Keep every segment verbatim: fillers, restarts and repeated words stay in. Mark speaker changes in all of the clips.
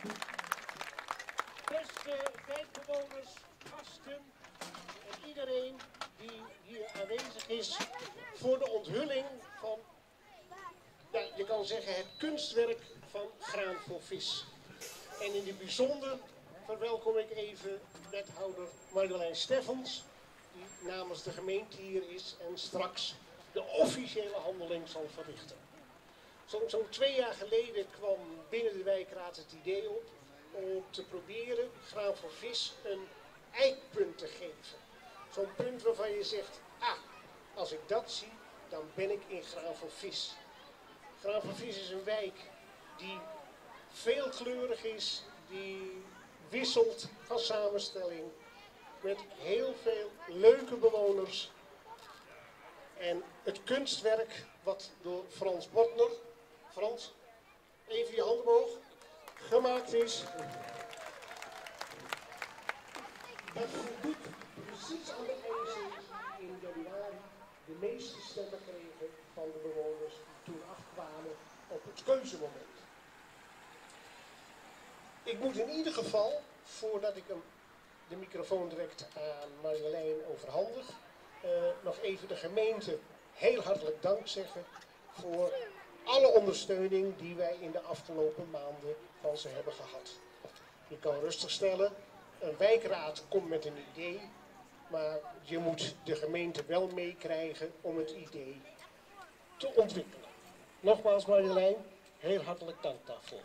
Speaker 1: Beste wijkbewoners, gasten en iedereen die hier aanwezig is voor de onthulling van, ja, je kan zeggen het kunstwerk van Graan voor Vis. En in het bijzonder verwelkom ik even wethouder Marjolein Steffens, die namens de gemeente hier is en straks de officiële handeling zal verrichten. Zo'n zo twee jaar geleden kwam binnen de wijkraad het idee op om te proberen Graan voor Vis een eikpunt te geven. Zo'n punt waarvan je zegt, ah, als ik dat zie, dan ben ik in Graan voor Vis. Graan voor Vis is een wijk die veelkleurig is, die wisselt van samenstelling, met heel veel leuke bewoners. En het kunstwerk wat door Frans Botner, Frans, even je hand omhoog, gemaakt is. Dat voldoet precies aan de eisen die in januari de meeste stemmen kregen van de bewoners die toen afkwamen op het keuzemoment. Ik moet in ieder geval, voordat ik hem de microfoon direct aan Marjolein overhandig, uh, nog even de gemeente heel hartelijk dank zeggen voor alle ondersteuning die wij in de afgelopen maanden van ze hebben gehad. Je kan rustig stellen, een wijkraad komt met een idee, maar je moet de gemeente wel meekrijgen om het idee te ontwikkelen. Nogmaals Marjolein, heel hartelijk dank daarvoor.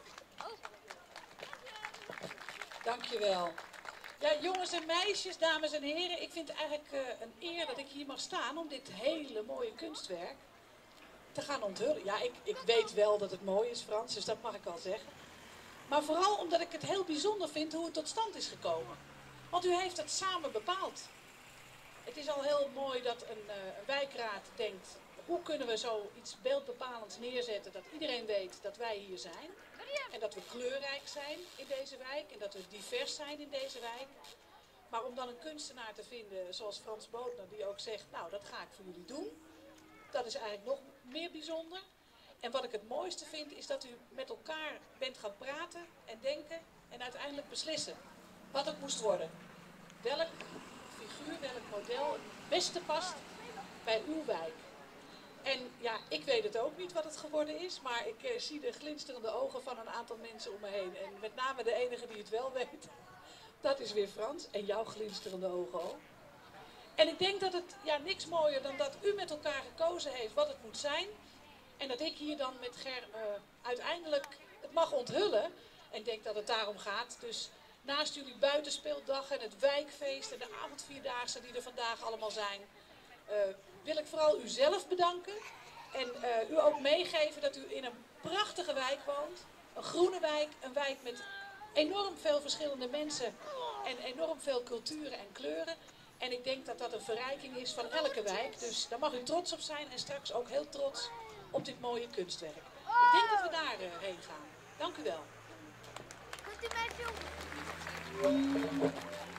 Speaker 2: Dankjewel. Ja, jongens en meisjes, dames en heren, ik vind het eigenlijk uh, een eer dat ik hier mag staan om dit hele mooie kunstwerk te gaan onthullen. Ja, ik, ik weet wel dat het mooi is, Frans, dus dat mag ik wel zeggen. Maar vooral omdat ik het heel bijzonder vind hoe het tot stand is gekomen. Want u heeft het samen bepaald. Het is al heel mooi dat een, uh, een wijkraad denkt, hoe kunnen we zoiets beeldbepalends neerzetten dat iedereen weet dat wij hier zijn. En dat we kleurrijk zijn in deze wijk en dat we divers zijn in deze wijk. Maar om dan een kunstenaar te vinden zoals Frans Botner die ook zegt, nou dat ga ik voor jullie doen. Dat is eigenlijk nog meer bijzonder. En wat ik het mooiste vind is dat u met elkaar bent gaan praten en denken en uiteindelijk beslissen wat het moest worden. Welk figuur, welk model het beste past bij uw wijk. En ja, ik weet het ook niet wat het geworden is, maar ik eh, zie de glinsterende ogen van een aantal mensen om me heen. En met name de enige die het wel weet, dat is weer Frans. En jouw glinsterende ogen ook. En ik denk dat het ja, niks mooier dan dat u met elkaar gekozen heeft wat het moet zijn. En dat ik hier dan met Ger uh, uiteindelijk het mag onthullen. En ik denk dat het daarom gaat. Dus naast jullie buitenspeeldag en het wijkfeest en de avondvierdaagse die er vandaag allemaal zijn, Uh, wil ik vooral u zelf bedanken en uh, u ook meegeven dat u in een prachtige wijk woont. Een groene wijk, een wijk met enorm veel verschillende mensen en enorm veel culturen en kleuren. En ik denk dat dat een verrijking is van elke wijk. Dus daar mag u trots op zijn en straks ook heel trots op dit mooie kunstwerk. Ik denk dat we daarheen uh, gaan. Dank u wel.
Speaker 3: Moet u mij filmen?